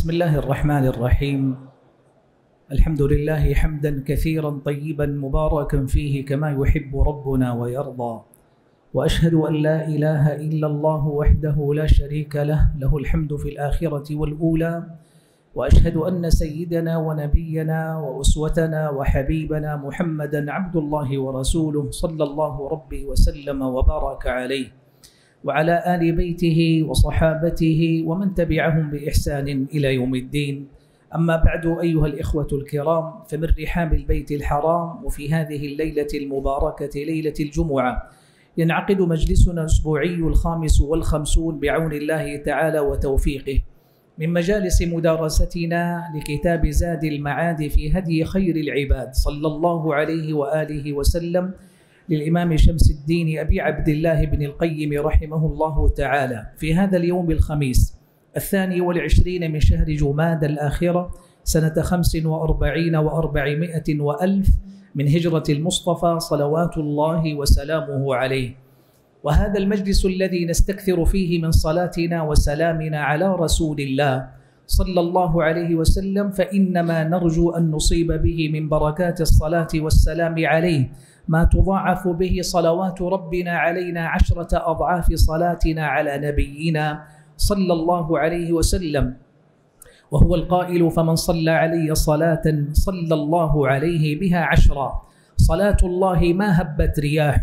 بسم الله الرحمن الرحيم. الحمد لله حمدا كثيرا طيبا مباركا فيه كما يحب ربنا ويرضى، وأشهد أن لا إله إلا الله وحده لا شريك له، له الحمد في الآخرة والأولى، وأشهد أن سيدنا ونبينا وأسوتنا وحبيبنا محمدا عبد الله ورسوله صلى الله ربي وسلم وبارك عليه وعلى آل بيته وصحابته ومن تبعهم بإحسان إلى يوم الدين. أما بعد أيها الإخوة الكرام، فمن رحاب البيت الحرام وفي هذه الليلة المباركة ليلة الجمعة ينعقد مجلسنا الأسبوعي الخامس والخمسون بعون الله تعالى وتوفيقه من مجالس مدارستنا لكتاب زاد المعاد في هدي خير العباد صلى الله عليه وآله وسلم للإمام شمس الدين أبي عبد الله بن القيم رحمه الله تعالى، في هذا اليوم الخميس 22 من شهر جماد الآخرة سنة 45 و400 وألف من هجرة المصطفى صلوات الله وسلامه عليه. وهذا المجلس الذي نستكثر فيه من صلاتنا وسلامنا على رسول الله صلى الله عليه وسلم، فإنما نرجو أن نصيب به من بركات الصلاة والسلام عليه ما تضاعف به صلوات ربنا علينا 10 أضعاف صلاتنا على نبينا صلى الله عليه وسلم، وهو القائل: فمن صلى علي صلاة صلى الله عليه بها 10. صلاة الله ما هبت رياح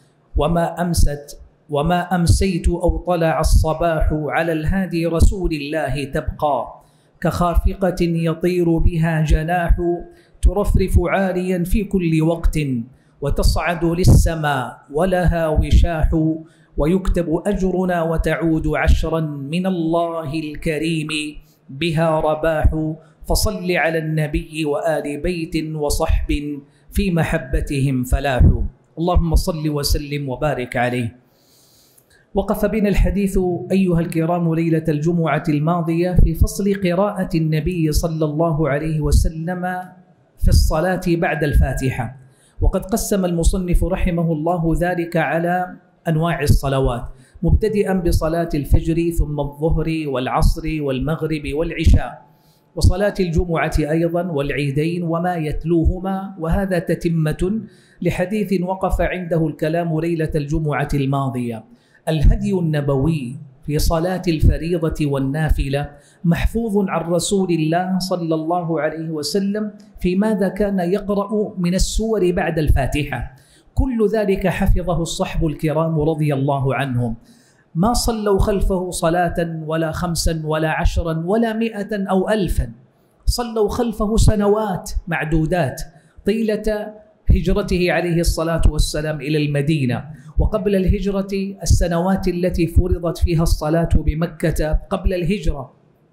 وما أمسيت أو طلع الصباح على الهادي رسول الله تبقى، كخافقة يطير بها جناح ترفرف عاليا في كل وقت، وتصعد للسماء ولها وشاح، ويكتب أجرنا وتعود 10 من الله الكريم بها رباح. فصل على النبي وآل بيت وصحب في محبتهم فلاح. اللهم صل وسلم وبارك عليه. وقف بنا الحديث أيها الكرام ليلة الجمعة الماضية في فصل قراءة النبي صلى الله عليه وسلم في الصلاة بعد الفاتحة، وقد قسم المصنف رحمه الله ذلك على أنواع الصلوات، مبتدئا بصلاة الفجر ثم الظهر والعصر والمغرب والعشاء، وصلاة الجمعة أيضا والعيدين وما يتلوهما، وهذا تتمة لحديث وقف عنده الكلام ليلة الجمعة الماضية. الهدي النبوي في صلاة الفريضة والنافلة محفوظ عن رسول الله صلى الله عليه وسلم في ماذا كان يقرأ من السور بعد الفاتحة، كل ذلك حفظه الصحب الكرام رضي الله عنهم، ما صلوا خلفه صلاة ولا 5 ولا 10 ولا 100 أو 1000، صلوا خلفه سنوات معدودات طيلة هجرته عليه الصلاة والسلام إلى المدينة، وقبل الهجرة السنوات التي فرضت فيها الصلاة بمكة قبل الهجرة،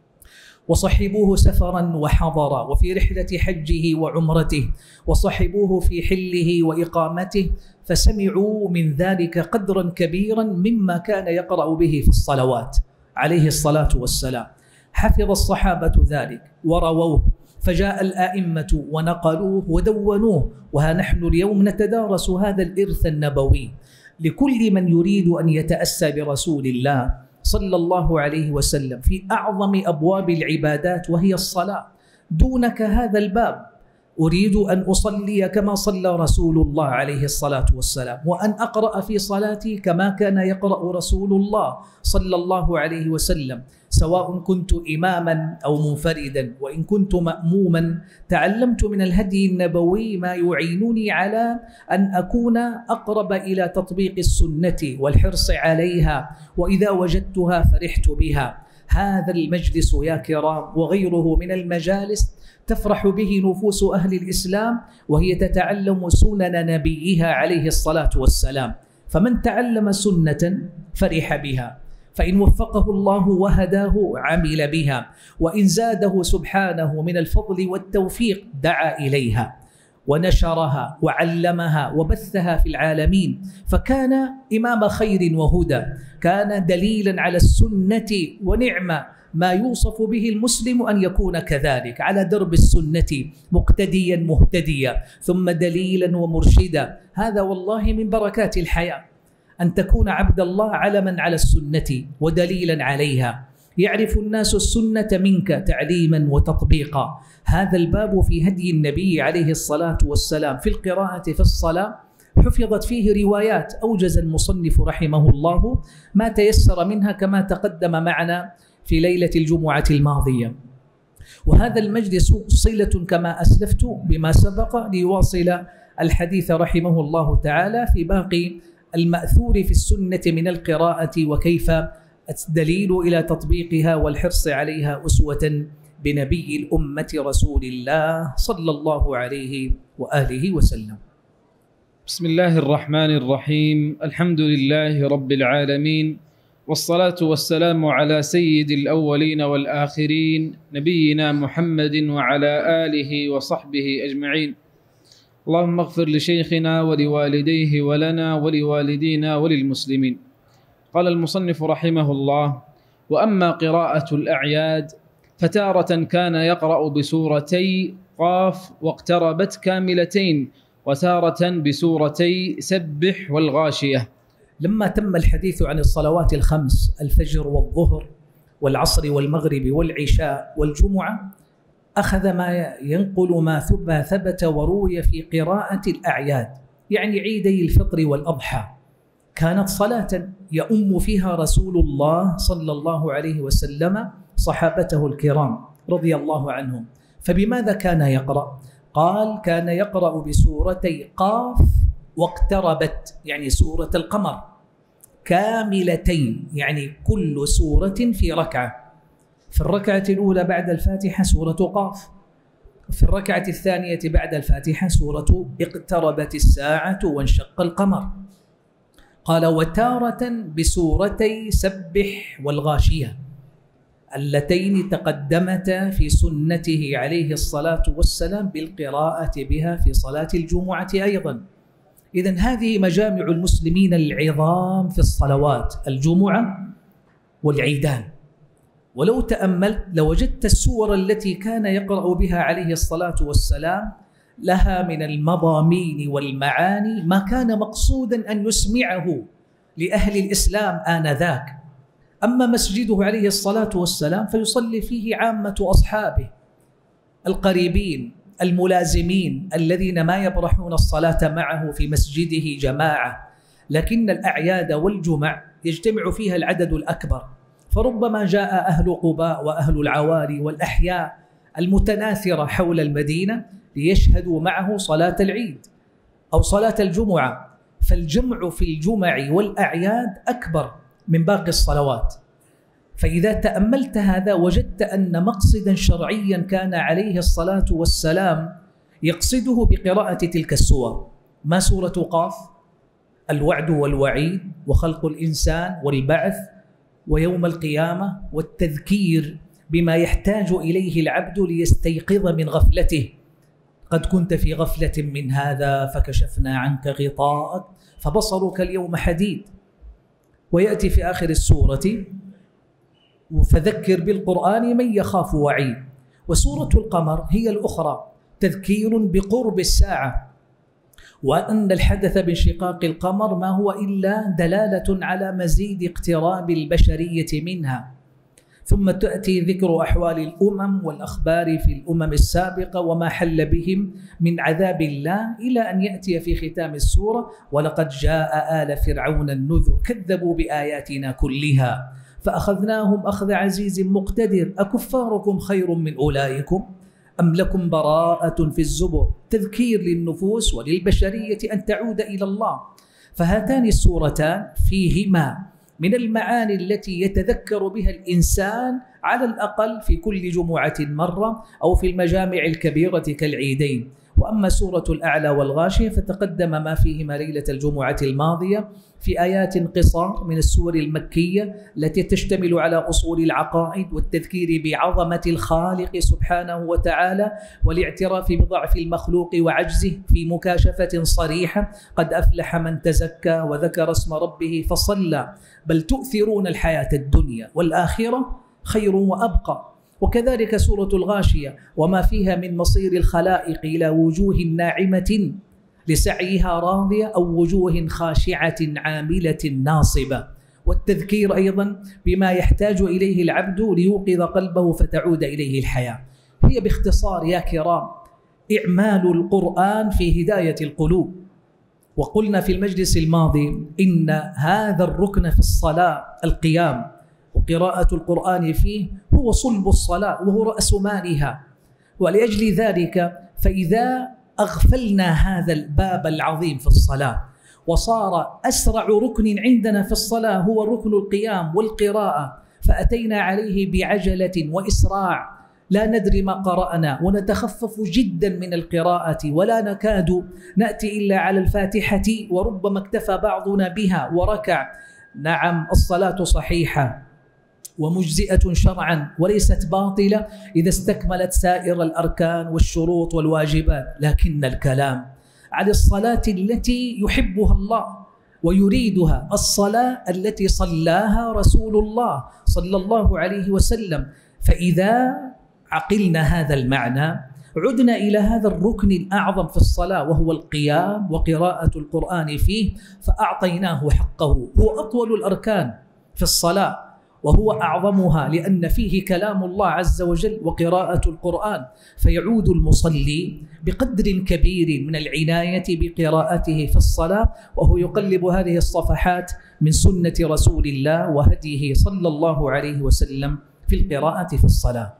وصحبوه سفرا وحضرا وفي رحلة حجه وعمرته، وصحبوه في حله وإقامته، فسمعوا من ذلك قدرا كبيرا مما كان يقرأ به في الصلوات عليه الصلاة والسلام. حفظ الصحابة ذلك ورووه، فجاء الآئمة ونقلوه ودونوه، وها نحن اليوم نتدارس هذا الإرث النبوي لكل من يريد أن يتأسى برسول الله صلى الله عليه وسلم في أعظم أبواب العبادات وهي الصلاة. دونك هذا الباب أريد أن أصلي كما صلى رسول الله عليه الصلاة والسلام، وأن أقرأ في صلاتي كما كان يقرأ رسول الله صلى الله عليه وسلم، سواء كنت إماما أو منفردا. وإن كنت مأموما تعلمت من الهدي النبوي ما يعينني على أن أكون أقرب إلى تطبيق السنة والحرص عليها، وإذا وجدتها فرحت بها. هذا المجلس يا كرام وغيره من المجالس تفرح به نفوس أهل الإسلام، وهي تتعلم سنن نبيها عليه الصلاة والسلام، فمن تعلم سنة فرح بها، فإن وفقه الله وهداه عمل بها، وإن زاده سبحانه من الفضل والتوفيق دعا إليها ونشرها وعلمها وبثها في العالمين، فكان إمام خير وهدى، كان دليلا على السنة، ونعم ما يوصف به المسلم أن يكون كذلك على درب السنة مقتديا مهتديا، ثم دليلا ومرشدا. هذا والله من بركات الحياة، أن تكون عبد الله علما على السنة ودليلا عليها. يعرف الناس السنة منك تعليما وتطبيقا. هذا الباب في هدي النبي عليه الصلاة والسلام في القراءة في الصلاة حفظت فيه روايات، أوجز المصنف رحمه الله ما تيسر منها كما تقدم معنا في ليلة الجمعة الماضية. وهذا المجلس صلة كما أسلفت بما سبق ليواصل الحديث رحمه الله تعالى في باقي المأثور في السنة من القراءة، وكيف الدليل إلى تطبيقها والحرص عليها أسوة بنبي الأمة رسول الله صلى الله عليه وآله وسلم. بسم الله الرحمن الرحيم. الحمد لله رب العالمين، والصلاة والسلام على سيد الأولين والآخرين نبينا محمد وعلى آله وصحبه أجمعين. اللهم اغفر لشيخنا ولوالديه ولنا ولوالدينا وللمسلمين. قال المصنف رحمه الله: وأما قراءة الأعياد فتارة كان يقرأ بسورتي قاف واقتربت كاملتين، وتارة بسورتي سبح والغاشية. لما تم الحديث عن الصلوات الخمس الفجر والظهر والعصر والمغرب والعشاء والجمعة، أخذ ما ينقل ما ثبت وروي في قراءة الأعياد، يعني عيدي الفطر والأضحى. كانت صلاة يؤم فيها رسول الله صلى الله عليه وسلم صحابته الكرام رضي الله عنهم. فبماذا كان يقرأ؟ قال: كان يقرأ بسورتي قاف واقتربت، يعني سورة القمر، كاملتين، يعني كل سورة في ركعة. في الركعة الأولى بعد الفاتحة سورة قاف، في الركعة الثانية بعد الفاتحة سورة اقتربت الساعة وانشق القمر. قال: وتارة بسورتي سبح والغاشية، اللتين تقدمتا في سنته عليه الصلاة والسلام بالقراءة بها في صلاة الجمعة أيضا. إذن هذه مجامع المسلمين العظام في الصلوات، الجمعة والعيدان. ولو تأملت لوجدت السور التي كان يقرأ بها عليه الصلاة والسلام لها من المضامين والمعاني ما كان مقصودا أن يسمعه لأهل الإسلام آنذاك. أما مسجده عليه الصلاة والسلام فيصلي فيه عامة أصحابه القريبين الملازمين الذين ما يبرحون الصلاة معه في مسجده جماعة، لكن الأعياد والجمع يجتمع فيها العدد الأكبر، فربما جاء أهل قباء وأهل العوالي والأحياء المتناثرة حول المدينة ليشهدوا معه صلاة العيد أو صلاة الجمعة. فالجمع في الجمع والأعياد أكبر من باقي الصلوات. فإذا تأملت هذا وجدت أن مقصدا شرعيا كان عليه الصلاة والسلام يقصده بقراءة تلك السور. ما سورة قاف؟ الوعد والوعيد وخلق الإنسان والبعث ويوم القيامة والتذكير بما يحتاج إليه العبد ليستيقظ من غفلته. قد كنت في غفلة من هذا فكشفنا عنك غطاءك فبصرك اليوم حديد. ويأتي في آخر السورة: فذكر بالقرآن من يخاف وعيد. وسورة القمر هي الأخرى، تذكير بقرب الساعة، وأن الحدث بانشقاق القمر ما هو إلا دلالة على مزيد اقتراب البشرية منها. ثم تأتي ذكر أحوال الأمم والأخبار في الأمم السابقة وما حل بهم من عذاب الله، إلى أن يأتي في ختام السورة: ولقد جاء آل فرعون النذر كذبوا بآياتنا كلها فأخذناهم أخذ عزيز مقتدر أكفاركم خير من أولئكم أم لكم براءة في الزبر. تذكير للنفوس وللبشرية أن تعود إلى الله. فهاتان السورتان فيهما من المعاني التي يتذكر بها الإنسان على الأقل في كل جمعة مرة أو في المجامع الكبيرة كالعيدين. وأما سورة الأعلى والغاشية فتقدم ما فيهما ليلة الجمعة الماضية في آيات قصار من السور المكية التي تشتمل على أصول العقائد والتذكير بعظمة الخالق سبحانه وتعالى والاعتراف بضعف المخلوق وعجزه في مكاشفة صريحة: قد أفلح من تزكى وذكر اسم ربه فصلى بل تؤثرون الحياة الدنيا والآخرة خير وأبقى. وكذلك سورة الغاشية وما فيها من مصير الخلائق إلى وجوه ناعمة لسعيها راضية أو وجوه خاشعة عاملة ناصبة. والتذكير أيضا بما يحتاج إليه العبد ليوقظ قلبه فتعود إليه الحياة. هي باختصار يا كرام إعمال القرآن في هداية القلوب. وقلنا في المجلس الماضي إن هذا الركن في الصلاة القيام، وقراءة القرآن فيه هو صلب الصلاة وهو رأس مالها. ولأجل ذلك فإذا أغفلنا هذا الباب العظيم في الصلاة وصار أسرع ركن عندنا في الصلاة هو ركن القيام والقراءة، فأتينا عليه بعجلة وإسراع لا ندري ما قرأنا ونتخفف جدا من القراءة ولا نكاد نأتي إلا على الفاتحة وربما اكتفى بعضنا بها وركع. نعم الصلاة صحيحة ومجزئة شرعا وليست باطلة إذا استكملت سائر الأركان والشروط والواجبات، لكن الكلام على الصلاة التي يحبها الله ويريدها، الصلاة التي صلاها رسول الله صلى الله عليه وسلم. فإذا عقلنا هذا المعنى عدنا إلى هذا الركن الأعظم في الصلاة وهو القيام وقراءة القرآن فيه، فأعطيناه حقه. هو أطول الأركان في الصلاة وهو أعظمها لأن فيه كلام الله عز وجل وقراءة القرآن، فيعود المصلي بقدر كبير من العناية بقراءته في الصلاة وهو يقلب هذه الصفحات من سنة رسول الله وهديه صلى الله عليه وسلم في القراءة في الصلاة.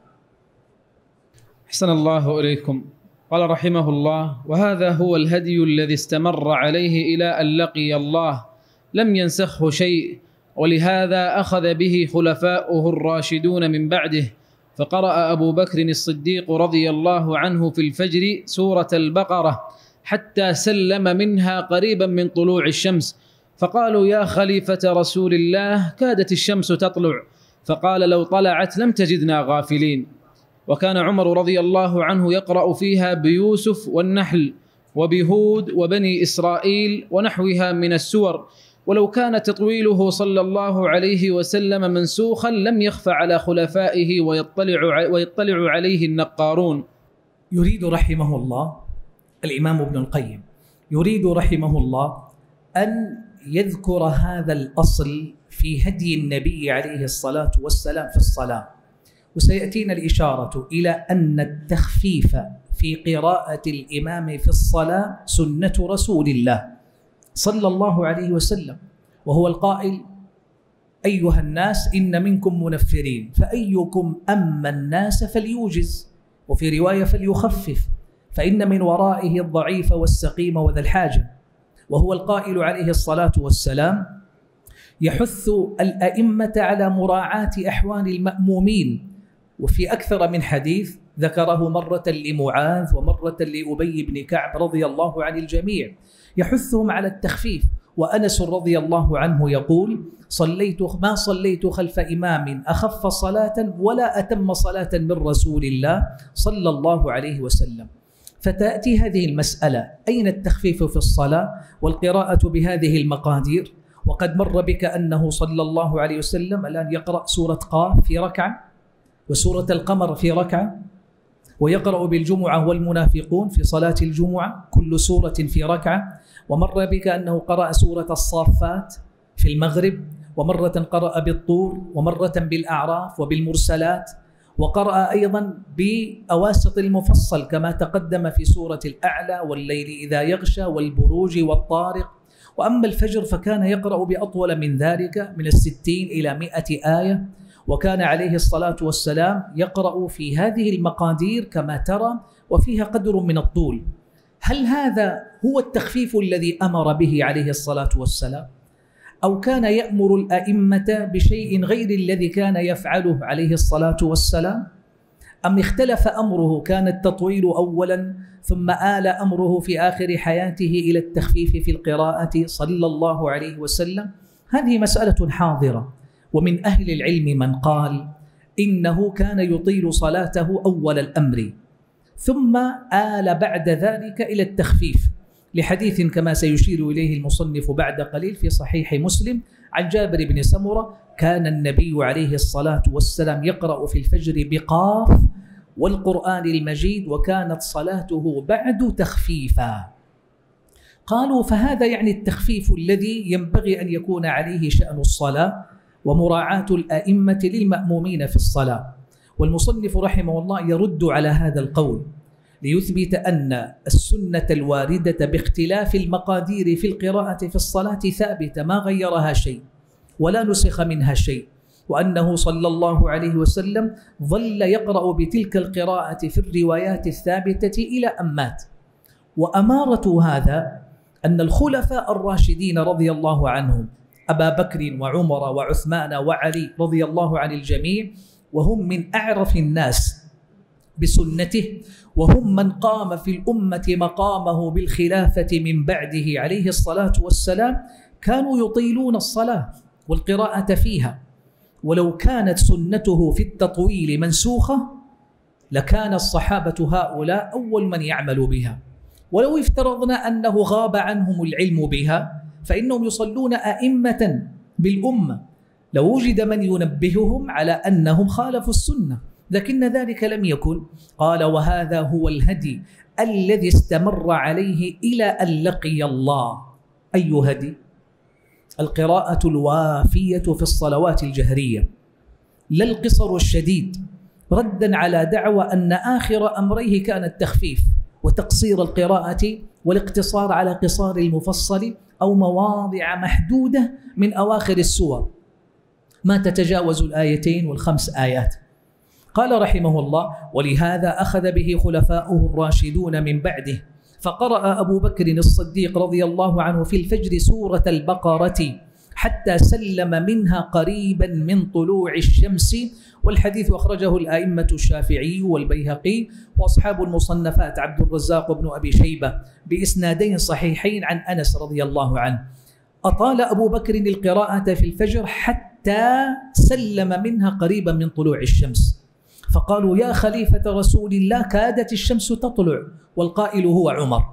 أحسن الله إليكم. قال رحمه الله: وهذا هو الهدي الذي استمر عليه إلى أن لقي الله، لم ينسخه شيء، ولهذا أخذ به خلفاؤه الراشدون من بعده. فقرأ أبو بكر الصديق رضي الله عنه في الفجر سورة البقرة حتى سلم منها قريبا من طلوع الشمس، فقالوا: يا خليفة رسول الله كادت الشمس تطلع، فقال: لو طلعت لم تجدنا غافلين. وكان عمر رضي الله عنه يقرأ فيها بيوسف والنحل وبهود وبني إسرائيل ونحوها من السور، ولو كان تطويله صلى الله عليه وسلم منسوخا لم يخف على خلفائه ويطلع عليه النقارون. يريد رحمه الله الإمام ابن القيم يريد رحمه الله أن يذكر هذا الأصل في هدي النبي عليه الصلاة والسلام في الصلاة، وسيأتينا الإشارة إلى أن التخفيف في قراءة الإمام في الصلاة سنة رسول الله صلى الله عليه وسلم، وهو القائل: أيها الناس إن منكم منفرين فأيكم أما الناس فليوجز، وفي رواية فليخفف، فإن من ورائه الضعيف والسقيم وذا الحاجة. وهو القائل عليه الصلاة والسلام يحث الأئمة على مراعاة أحوال المأمومين، وفي أكثر من حديث ذكره مرة لمعاذ ومرة لأبي بن كعب رضي الله عن الجميع، يحثهم على التخفيف. وأنس رضي الله عنه يقول: ما صليت خلف إمام أخف صلاة ولا أتم صلاة من رسول الله صلى الله عليه وسلم. فتأتي هذه المسألة: أين التخفيف في الصلاة والقراءة بهذه المقادير؟ وقد مر بك أنه صلى الله عليه وسلم الآن يقرأ سورة قاف في ركعة، وسورة القمر في ركعة، ويقرأ بالجمعة والمنافقون في صلاة الجمعة، كل سورة في ركعة. ومر بك أنه قرأ سورة الصافات في المغرب، ومرة قرأ بالطور، ومرة بالأعراف وبالمرسلات، وقرأ أيضا بأواسط المفصل كما تقدم في سورة الأعلى والليل إذا يغشى والبروج والطارق. وأما الفجر فكان يقرأ بأطول من ذلك من 60 إلى 100 آية، وكان عليه الصلاة والسلام يقرأ في هذه المقادير كما ترى وفيها قدر من الطول. هل هذا هو التخفيف الذي أمر به عليه الصلاة والسلام؟ أو كان يأمر الأئمة بشيء غير الذي كان يفعله عليه الصلاة والسلام؟ أم اختلف أمره، كان التطويل أولا ثم آل أمره في آخر حياته إلى التخفيف في القراءة صلى الله عليه وسلم؟ هذه مسألة حاضرة، ومن أهل العلم من قال إنه كان يطيل صلاته أول الأمر ثم آل بعد ذلك إلى التخفيف، لحديث كما سيشير إليه المصنف بعد قليل في صحيح مسلم عن جابر بن سمرة: كان النبي عليه الصلاة والسلام يقرأ في الفجر بقاف والقرآن المجيد، وكانت صلاته بعد تخفيفا. قالوا فهذا يعني التخفيف الذي ينبغي أن يكون عليه شأن الصلاة ومراعاة الأئمة للمأمومين في الصلاة. والمصنف رحمه الله يرد على هذا القول ليثبت أن السنة الواردة باختلاف المقادير في القراءة في الصلاة ثابتة ما غيرها شيء ولا نسخ منها شيء، وأنه صلى الله عليه وسلم ظل يقرأ بتلك القراءة في الروايات الثابتة إلى أن مات. وأمارة هذا أن الخلفاء الراشدين رضي الله عنهم أبا بكر وعمر وعثمان وعلي رضي الله عن الجميع، وهم من أعرف الناس بسنته، وهم من قام في الأمة مقامه بالخلافة من بعده عليه الصلاة والسلام، كانوا يطيلون الصلاة والقراءة فيها. ولو كانت سنته في التطويل منسوخة لكان الصحابة هؤلاء أول من يعمل بها. ولو افترضنا أنه غاب عنهم العلم بها فإنهم يصلون أئمة بالأمة، لو وجد من ينبههم على أنهم خالفوا السنة، لكن ذلك لم يكن. قال وهذا هو الهدي الذي استمر عليه إلى أن لقي الله. أي هدي؟ القراءة الوافية في الصلوات الجهرية، لا القصر الشديد، ردا على دعوى أن آخر أمريه كان التخفيف وتقصير القراءة والاقتصار على قصار المفصل أو مواضع محدودة من أواخر السور ما تتجاوز الآيتين والخمس آيات. قال رحمه الله ولهذا أخذ به خلفاؤه الراشدون من بعده، فقرأ أبو بكر الصديق رضي الله عنه في الفجر سورة البقرة حتى سلم منها قريبا من طلوع الشمس. والحديث أخرجه الأئمة الشافعي والبيهقي وأصحاب المصنفات عبد الرزاق بن أبي شيبة بإسنادين صحيحين عن أنس رضي الله عنه. أطال أبو بكر القراءة في الفجر حتى سلم منها قريبا من طلوع الشمس، فقالوا يا خليفة رسول الله كادت الشمس تطلع، والقائل هو عمر.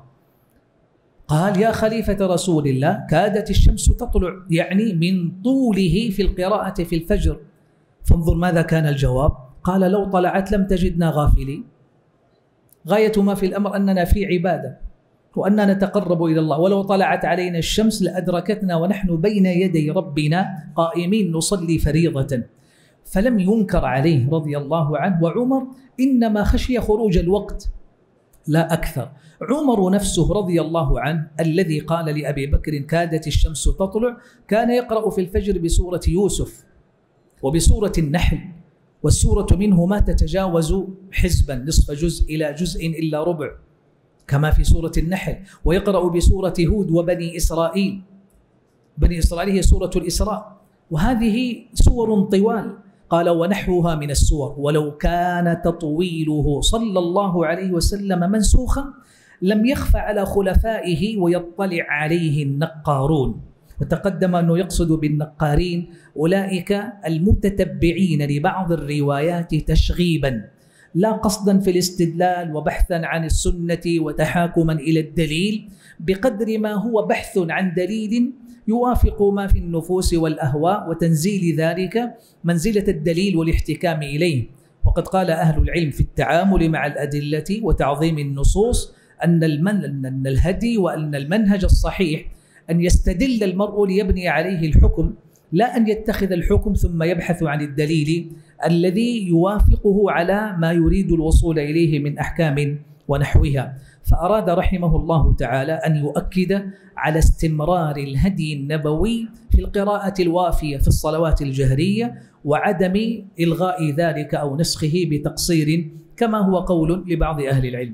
قال يا خليفة رسول الله كادت الشمس تطلع، يعني من طوله في القراءة في الفجر. فانظر ماذا كان الجواب، قال لو طلعت لم تجدنا غافلين. غاية ما في الأمر أننا في عبادة وأننا نتقرب إلى الله، ولو طلعت علينا الشمس لأدركتنا ونحن بين يدي ربنا قائمين نصلي فريضة. فلم ينكر عليه رضي الله عنه. وعمر إنما خشي خروج الوقت لا أكثر. عمر نفسه رضي الله عنه الذي قال لأبي بكر كادت الشمس تطلع كان يقرأ في الفجر بسورة يوسف وبسورة النحل، والسورة منه ما تتجاوز حزبا نصف جزء إلى جزء إلا ربع كما في سورة النحل، ويقرأ بسورة هود وبني إسرائيل. بني إسرائيل هي سورة الإسراء، وهذه سور طوال. قال ونحوها من السور ولو كان تطويله صلى الله عليه وسلم منسوخا لم يخف على خلفائه ويطلع عليه النقارون. وتقدم أنه يقصد بالنقارين أولئك المتتبعين لبعض الروايات تشغيبا لا قصدا في الاستدلال وبحثا عن السنة وتحاكما إلى الدليل، بقدر ما هو بحث عن دليل يوافق ما في النفوس والأهواء وتنزيل ذلك منزلة الدليل والاحتكام إليه. وقد قال أهل العلم في التعامل مع الأدلة وتعظيم النصوص أن الهدي وأن المنهج الصحيح أن يستدل المرء ليبني عليه الحكم، لا أن يتخذ الحكم ثم يبحث عن الدليل الذي يوافقه على ما يريد الوصول إليه من أحكام ونحوها. فأراد رحمه الله تعالى أن يؤكد على استمرار الهدي النبوي في القراءة الوافية في الصلوات الجهرية وعدم إلغاء ذلك أو نسخه بتقصير كما هو قول لبعض أهل العلم.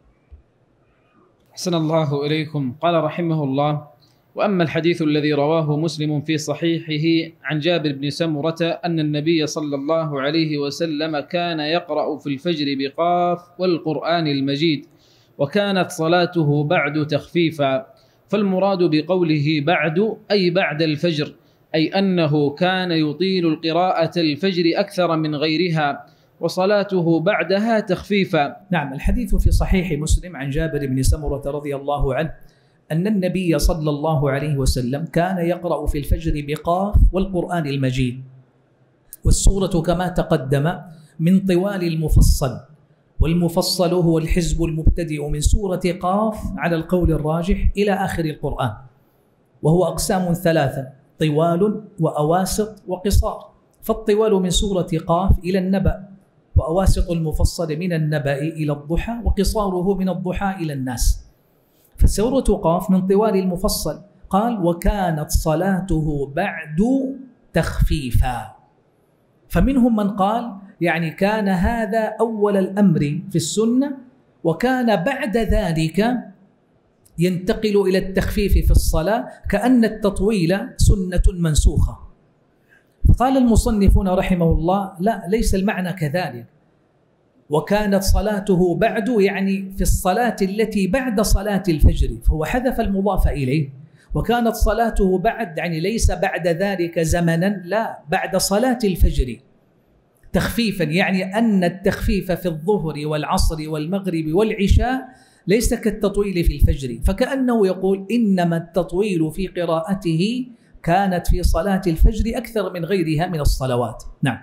أحسن الله إليكم. قال رحمه الله وأما الحديث الذي رواه مسلم في صحيحه عن جابر بن سمرة أن النبي صلى الله عليه وسلم كان يقرأ في الفجر بقاف والقرآن المجيد، وكانت صلاته بعد تخفيفا. فالمراد بقوله بعد أي بعد الفجر، أي أنه كان يطيل القراءة الفجر أكثر من غيرها، وصلاته بعدها تخفيفا. نعم، الحديث في صحيح مسلم عن جابر بن سمرة رضي الله عنه أن النبي صلى الله عليه وسلم كان يقرأ في الفجر بقاف والقرآن المجيد، والسورة كما تقدم من طوال المفصل، والمفصل هو الحزب المبتدئ من سورة قاف على القول الراجح إلى آخر القرآن، وهو أقسام ثلاثة: طوال وأواسط وقصار. فالطوال من سورة قاف إلى النبأ، وأواسط المفصل من النبأ إلى الضحى، وقصاره من الضحى إلى الناس. فسورة قاف من طوال المفصل، قال: وكانت صلاته بعد تخفيفا. فمنهم من قال يعني كان هذا أول الأمر في السنة، وكان بعد ذلك ينتقل إلى التخفيف في الصلاة، كأن التطويل سنة منسوخة. فقال المصنفون رحمه الله: لا، ليس المعنى كذلك. وكانت صلاته بعد يعني في الصلاة التي بعد صلاة الفجر، فهو حذف المضاف إليه. وكانت صلاته بعد يعني ليس بعد ذلك زمنا، لا، بعد صلاة الفجر تخفيفا، يعني أن التخفيف في الظهر والعصر والمغرب والعشاء ليس كالتطويل في الفجر. فكأنه يقول إنما التطويل في قراءته كانت في صلاة الفجر أكثر من غيرها من الصلوات. نعم.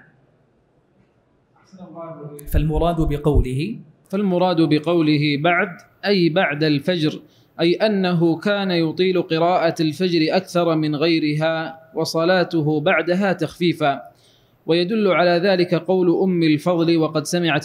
فالمراد بقوله بعد أي بعد الفجر، أي أنه كان يطيل قراءة الفجر أكثر من غيرها، وصلاته بعدها تخفيفا. ويدل على ذلك قول أم الفضل: وقد سمعت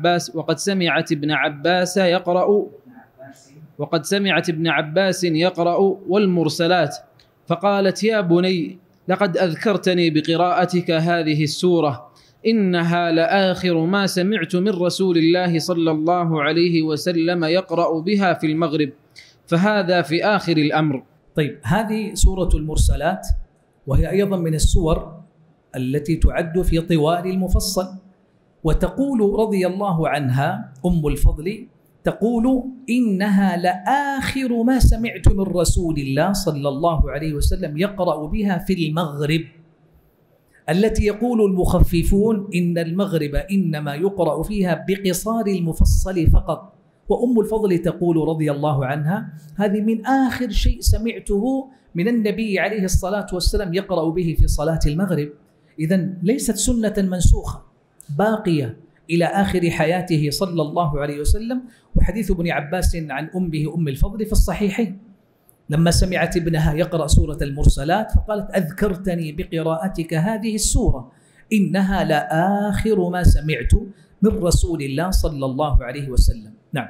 ابن عباس يقرأ والمرسلات، فقالت: يا بني، لقد أذكرتني بقراءتك هذه السورة، إنها لآخر ما سمعت من رسول الله صلى الله عليه وسلم يقرأ بها في المغرب، فهذا في آخر الأمر. طيب، هذه سورة المرسلات، وهي أيضا من السور التي تعد في طوال المفصل. وتقول رضي الله عنها أم الفضل، تقول: إنها لآخر ما سمعت من رسول الله صلى الله عليه وسلم يقرأ بها في المغرب، التي يقول المخففون إن المغرب إنما يقرأ فيها بقصار المفصل فقط. وأم الفضل تقول رضي الله عنها: هذه من آخر شيء سمعته من النبي عليه الصلاة والسلام يقرأ به في صلاة المغرب. إذن ليست سنة منسوخة، باقية إلى آخر حياته صلى الله عليه وسلم. وحديث ابن عباس عن أمه أم الفضل في الصحيحين، لما سمعت ابنها يقرأ سورة المرسلات فقالت: أذكرتني بقراءتك هذه السورة، إنها لآخر ما سمعت من رسول الله صلى الله عليه وسلم. نعم.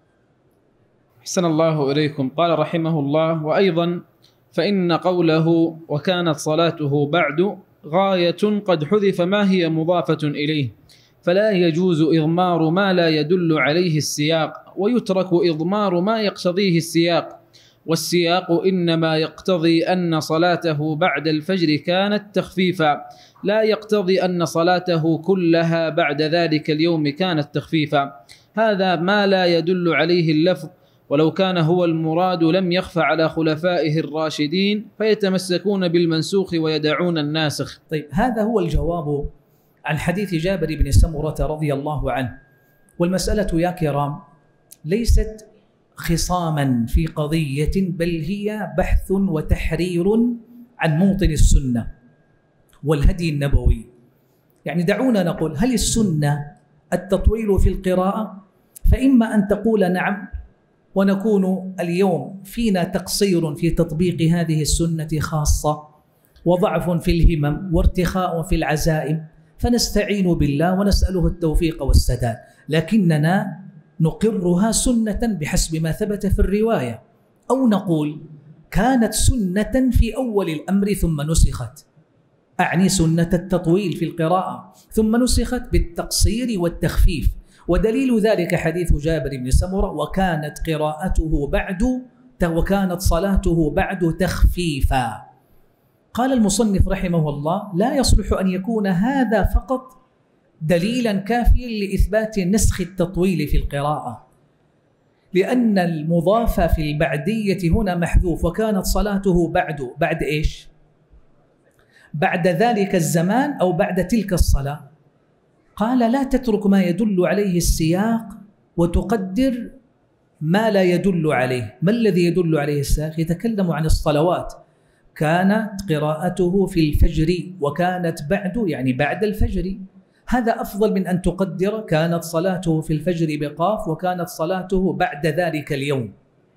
أحسن الله إليكم. قال رحمه الله: وأيضا فإن قوله وكانت صلاته بعد غاية قد حذف ما هي مضافة إليه، فلا يجوز إضمار ما لا يدل عليه السياق، ويترك إضمار ما يقتضيه السياق. والسياق إنما يقتضي أن صلاته بعد الفجر كانت تخفيفا، لا يقتضي أن صلاته كلها بعد ذلك اليوم كانت تخفيفا. هذا ما لا يدل عليه اللفظ، ولو كان هو المراد لم يخف على خلفائه الراشدين فيتمسكون بالمنسوخ ويدعون الناسخ. طيب، هذا هو الجواب عن حديث جابر بن سمرة رضي الله عنه. والمسألة يا كرام ليست خصاما في قضية، بل هي بحث وتحرير عن موطن السنة والهدي النبوي. يعني دعونا نقول: هل السنة التطويل في القراءة؟ فإما أن تقول نعم، ونكون اليوم فينا تقصير في تطبيق هذه السنة خاصة، وضعف في الهمم، وارتخاء في العزائم، فنستعين بالله ونسأله التوفيق والسداد، لكننا نقرها سنة بحسب ما ثبت في الرواية. أو نقول كانت سنة في أول الأمر ثم نسخت، أعني سنة التطويل في القراءة، ثم نسخت بالتقصير والتخفيف. ودليل ذلك حديث جابر بن سمرة: وكانت صلاته بعد تخفيفا. قال المصنف رحمه الله: لا يصلح أن يكون هذا فقط دليلا كافيا لإثبات نسخ التطويل في القراءة، لأن المضاف في البعدية هنا محذوف. وكانت صلاته بعد إيش؟ بعد ذلك الزمان أو بعد تلك الصلاة. قال: لا تترك ما يدل عليه السياق وتقدر ما لا يدل عليه. ما الذي يدل عليه السياق؟ يتكلم عن الصلوات. كانت قراءته في الفجر، وكانت بعد يعني بعد الفجر. هذا أفضل من أن تقدر كانت صلاته في الفجر بقاف وكانت صلاته بعد ذلك اليوم.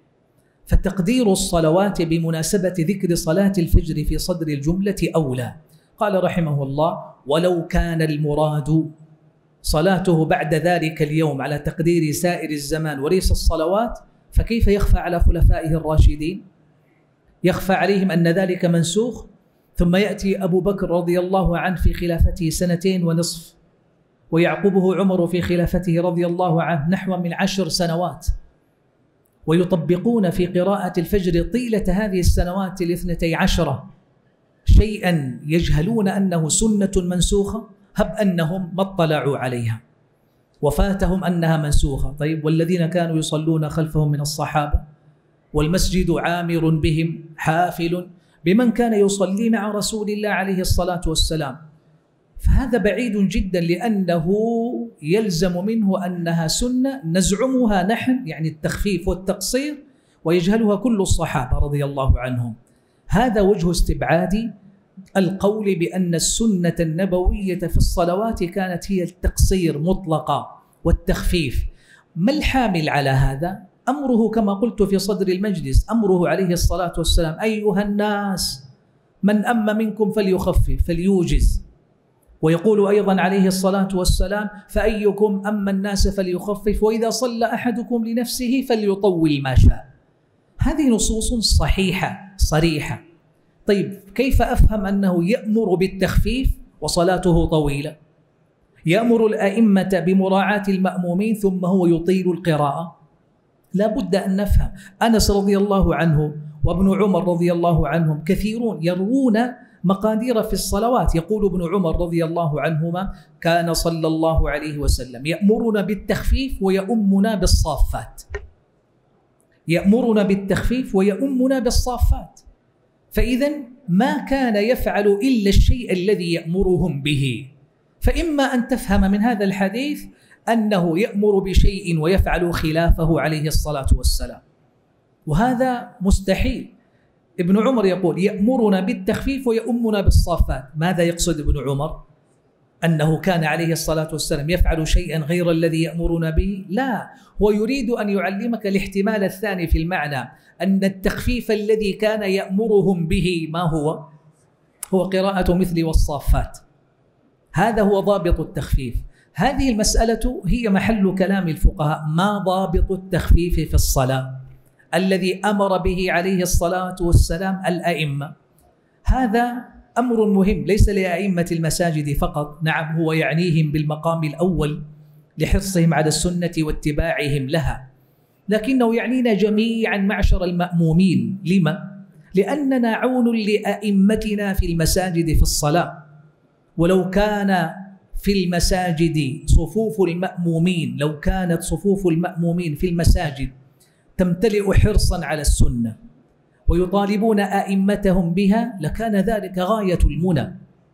فتقدير الصلوات بمناسبة ذكر صلاة الفجر في صدر الجملة أولى. قال رحمه الله: ولو كان المراد صلاته بعد ذلك اليوم على تقدير سائر الزمان وليس الصلوات، فكيف يخفى على خلفائه الراشدين؟ يخفى عليهم أن ذلك منسوخ؟ ثم يأتي أبو بكر رضي الله عنه في خلافته 2.5 ويعقبه عمر في خلافته رضي الله عنه نحو من 10 سنوات، ويطبقون في قراءة الفجر طيلة هذه السنوات 12 شيئا يجهلون أنه سنة منسوخة، هب أنهم ما اطلعوا عليها وفاتهم أنها منسوخة. طيب والذين كانوا يصلون خلفهم من الصحابة والمسجد عامر بهم حافل بمن كان يصلي مع رسول الله عليه الصلاة والسلام، فهذا بعيد جدا، لأنه يلزم منه أنها سنة نزعمها نحن، يعني التخفيف والتقصير، ويجهلها كل الصحابة رضي الله عنهم. هذا وجه استبعاد القول بأن السنة النبوية في الصلوات كانت هي التقصير مطلقا والتخفيف. ما الحامل على هذا؟ أمره كما قلت في صدر المجلس، أمره عليه الصلاة والسلام: أيها الناس من أم منكم فليخفف فليوجز. ويقول أيضا عليه الصلاة والسلام: فأيكم أما الناس فليخفف، وإذا صلى أحدكم لنفسه فليطول ما شاء. هذه نصوص صحيحة صريحة. طيب كيف أفهم أنه يأمر بالتخفيف وصلاته طويلة؟ يأمر الأئمة بمراعاة المأمومين ثم هو يطيل القراءة؟ لا بد أن نفهم. أنس رضي الله عنه وابن عمر رضي الله عنهم كثيرون يروون مقادير في الصلوات. يقول ابن عمر رضي الله عنهما: كان صلى الله عليه وسلم يأمرنا بالتخفيف ويؤمنا بالصافات. يأمرنا بالتخفيف ويؤمنا بالصافات. فإذا ما كان يفعل إلا الشيء الذي يأمرهم به. فإما أن تفهم من هذا الحديث أنه يأمر بشيء ويفعل خلافه عليه الصلاة والسلام، وهذا مستحيل. ابن عمر يقول: يأمرنا بالتخفيف ويؤمنا بالصافات. ماذا يقصد ابن عمر؟ أنه كان عليه الصلاة والسلام يفعل شيئا غير الذي يأمرنا به؟ لا، هو يريد أن يعلمك الاحتمال الثاني في المعنى، أن التخفيف الذي كان يأمرهم به ما هو؟ هو قراءة مثل والصافات. هذا هو ضابط التخفيف. هذه المسألة هي محل كلام الفقهاء: ما ضابط التخفيف في الصلاة الذي أمر به عليه الصلاة والسلام الأئمة؟ هذا أمر مهم ليس لأئمة المساجد فقط، نعم هو يعنيهم بالمقام الأول لحرصهم على السنة واتباعهم لها، لكنه يعنينا جميعا معشر المأمومين. لما؟ لأننا عون لأئمتنا في المساجد في الصلاة. ولو كان في المساجد صفوف المأمومين، لو كانت صفوف المأمومين في المساجد تمتلئ حرصا على السنة ويطالبون أئمتهم بها لكان ذلك غاية المنى.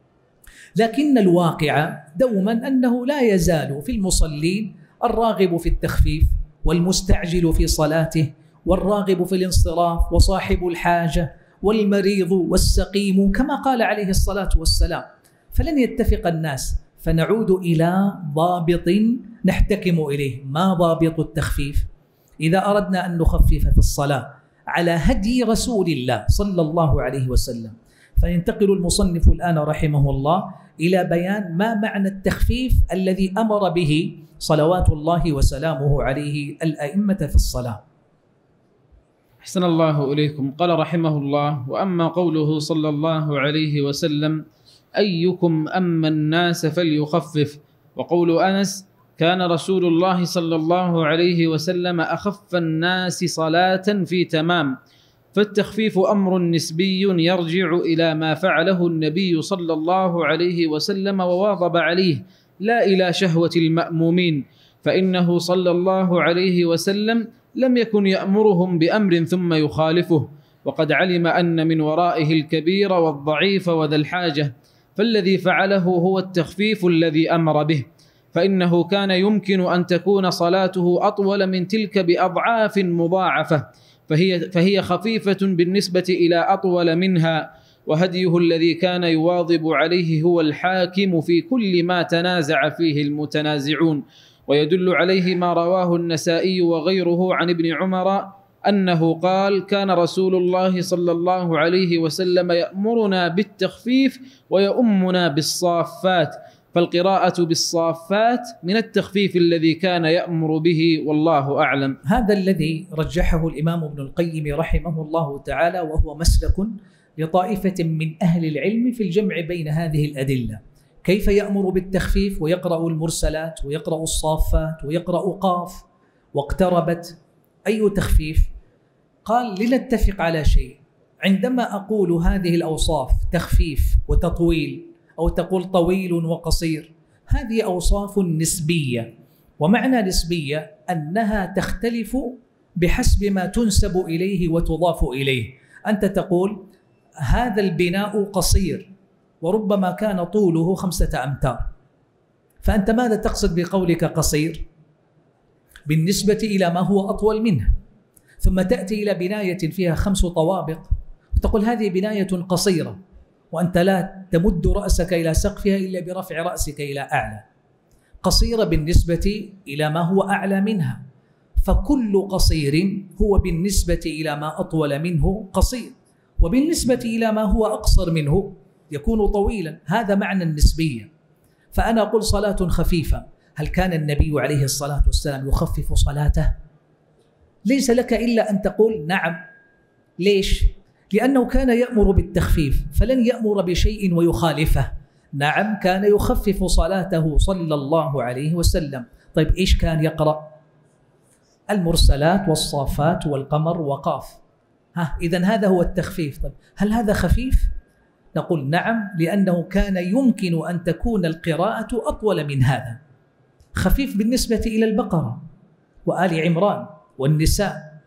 لكن الواقع دوما أنه لا يزال في المصلين الراغب في التخفيف والمستعجل في صلاته والراغب في الانصراف وصاحب الحاجة والمريض والسقيم كما قال عليه الصلاة والسلام. فلن يتفق الناس، فنعود إلى ضابط نحتكم إليه. ما ضابط التخفيف؟ إذا أردنا أن نخفف في الصلاة على هدي رسول الله صلى الله عليه وسلم، فينتقل المصنف الآن رحمه الله إلى بيان ما معنى التخفيف الذي أمر به صلوات الله وسلامه عليه الأئمة في الصلاة. أحسن الله إليكم. قال رحمه الله: وأما قوله صلى الله عليه وسلم: أيكم أما الناس فليخفف، وقول أنس: كان رسول الله صلى الله عليه وسلم أخف الناس صلاة في تمام. فالتخفيف أمر نسبي يرجع إلى ما فعله النبي صلى الله عليه وسلم وواظب عليه، لا إلى شهوة المأمومين، فإنه صلى الله عليه وسلم لم يكن يأمرهم بأمر ثم يخالفه، وقد علم أن من ورائه الكبير والضعيف وذا الحاجة، فالذي فعله هو التخفيف الذي أمر به، فإنه كان يمكن أن تكون صلاته أطول من تلك بأضعاف مضاعفة، فهي خفيفة بالنسبة إلى أطول منها، وهديه الذي كان يواظب عليه هو الحاكم في كل ما تنازع فيه المتنازعون. ويدل عليه ما رواه النسائي وغيره عن ابن عمر أنه قال: كان رسول الله صلى الله عليه وسلم يأمرنا بالتخفيف ويؤمنا بالصافات، فالقراءة بالصافات من التخفيف الذي كان يأمر به، والله أعلم. هذا الذي رجحه الإمام ابن القيم رحمه الله تعالى، وهو مسلك لطائفة من أهل العلم في الجمع بين هذه الأدلة. كيف يأمر بالتخفيف ويقرأ المرسلات ويقرأ الصافات ويقرأ قاف واقتربت؟ أي تخفيف؟ قال: لنتفق على شيء. عندما أقول هذه الأوصاف تخفيف وتطويل، أو تقول طويل وقصير، هذه أوصاف نسبية. ومعنى نسبية أنها تختلف بحسب ما تنسب إليه وتضاف إليه. أنت تقول هذا البناء قصير وربما كان طوله 5 أمتار، فأنت ماذا تقصد بقولك قصير؟ بالنسبة إلى ما هو أطول منه. ثم تأتي إلى بناية فيها 5 طوابق وتقول هذه بناية قصيرة، وأنت لا تمد رأسك إلى سقفها إلا برفع رأسك إلى أعلى. قصيرة بالنسبة إلى ما هو أعلى منها، فكل قصير هو بالنسبة إلى ما أطول منه قصير، وبالنسبة إلى ما هو أقصر منه يكون طويلا. هذا معنى النسبية. فأنا أقول صلاة خفيفة، هل كان النبي عليه الصلاة والسلام يخفف صلاته؟ ليس لك إلا أن تقول نعم. ليش؟ لأنه كان يأمر بالتخفيف، فلن يأمر بشيء ويخالفه. نعم، كان يخفف صلاته صلى الله عليه وسلم. طيب إيش كان يقرأ؟ المرسلات والصافات والقمر وقاف. إذن هذا هو التخفيف. طيب هل هذا خفيف؟ نقول نعم، لأنه كان يمكن أن تكون القراءة أطول من هذا. خفيف بالنسبة إلى البقرة وآل عمران والنساء.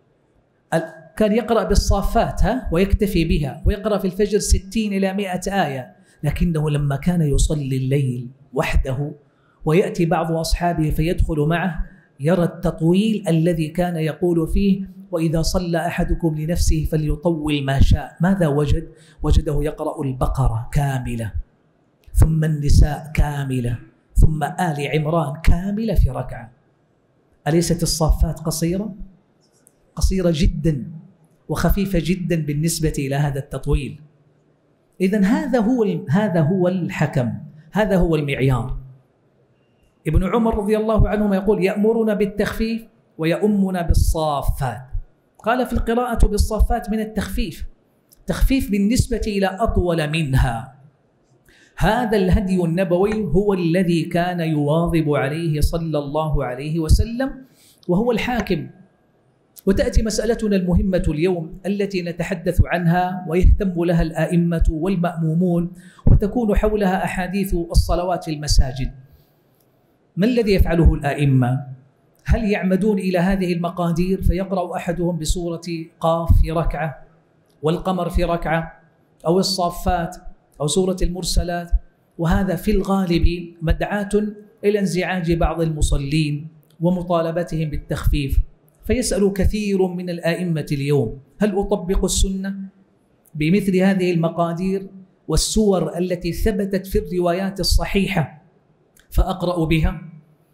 كان يقرأ بالصافات ويكتفي بها، ويقرأ في الفجر 60 إلى 100 آية. لكنه لما كان يصلي الليل وحده ويأتي بعض أصحابه فيدخل معه، يرى التطويل الذي كان يقول فيه: وإذا صلى أحدكم لنفسه فليطول ما شاء. ماذا وجد؟ وجده يقرأ البقرة كاملة، ثم النساء كاملة، ثم آل عمران كاملة في ركعة. أليست الصافات قصيرة؟ قصيرة جدا وخفيفة جدا بالنسبة إلى هذا التطويل. إذن هذا هو الحكم، هذا هو المعيار. ابن عمر رضي الله عنهما يقول: يأمرنا بالتخفيف ويؤمنا بالصافات. قال: في القراءة بالصافات من التخفيف، تخفيف بالنسبة إلى أطول منها. هذا الهدي النبوي هو الذي كان يواظب عليه صلى الله عليه وسلم، وهو الحاكم. وتأتي مسألتنا المهمة اليوم التي نتحدث عنها ويهتم لها الآئمة والمأمومون، وتكون حولها أحاديث الصلوات في المساجد. ما الذي يفعله الآئمة؟ هل يعمدون إلى هذه المقادير فيقرأ أحدهم بسورة قاف في ركعة، والقمر في ركعة، أو الصافات، أو سورة المرسلات؟ وهذا في الغالب مدعاة إلى انزعاج بعض المصلين ومطالبتهم بالتخفيف. فيسأل كثير من الآئمة اليوم: هل أطبق السنة بمثل هذه المقادير والسور التي ثبتت في الروايات الصحيحة فأقرأ بها،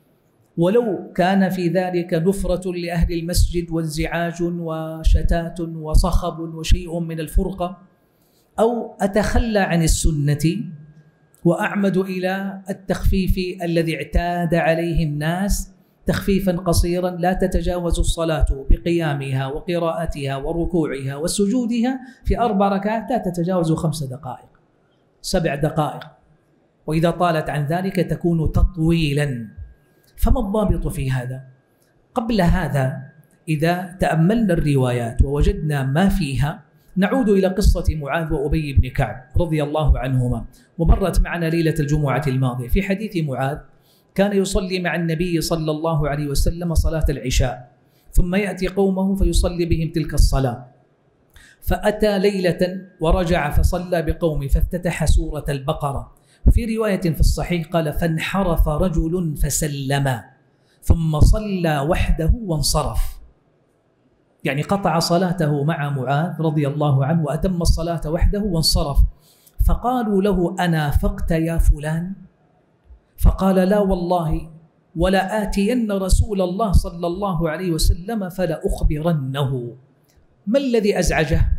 ولو كان في ذلك نفرة لأهل المسجد وانزعاج وشتات وصخب وشيء من الفرقة، أو أتخلى عن السنة وأعمد إلى التخفيف الذي اعتاد عليه الناس، تخفيفا قصيرا لا تتجاوز الصلاة بقيامها وقراءتها وركوعها وسجودها في 4 ركعات، لا تتجاوز 5 دقائق 7 دقائق، وإذا طالت عن ذلك تكون تطويلا. فما الضابط في هذا؟ قبل هذا إذا تأملنا الروايات ووجدنا ما فيها، نعود إلى قصة معاذ وأبي بن كعب رضي الله عنهما، ومرت معنا ليلة الجمعة الماضية. في حديث معاذ: كان يصلي مع النبي صلى الله عليه وسلم صلاة العشاء، ثم يأتي قومه فيصلي بهم تلك الصلاة، فأتى ليلة ورجع فصلى بقومه فافتتح سورة البقرة. وفي رواية في الصحيح قال: فانحرف رجل فسلم ثم صلى وحده وانصرف. يعني قطع صلاته مع معاذ رضي الله عنه وأتم الصلاة وحده وانصرف. فقالوا له: أنافقت يا فلان؟ فقال: لا والله، ولا آتين رسول الله صلى الله عليه وسلم فلأخبرنه. ما الذي أزعجه؟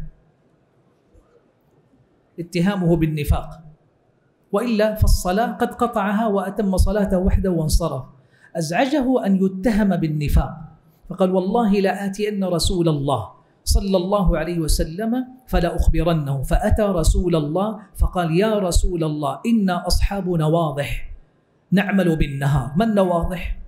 اتهامه بالنفاق، وإلا فالصلاة قد قطعها وأتم صلاته وحده وانصرف. أزعجه أن يتهم بالنفاق، فقال: والله لا آتين رسول الله صلى الله عليه وسلم فلأخبرنه. فأتى رسول الله فقال: يا رسول الله، إنا أصحابنا واضح نعمل بالنهار. ما النواضح؟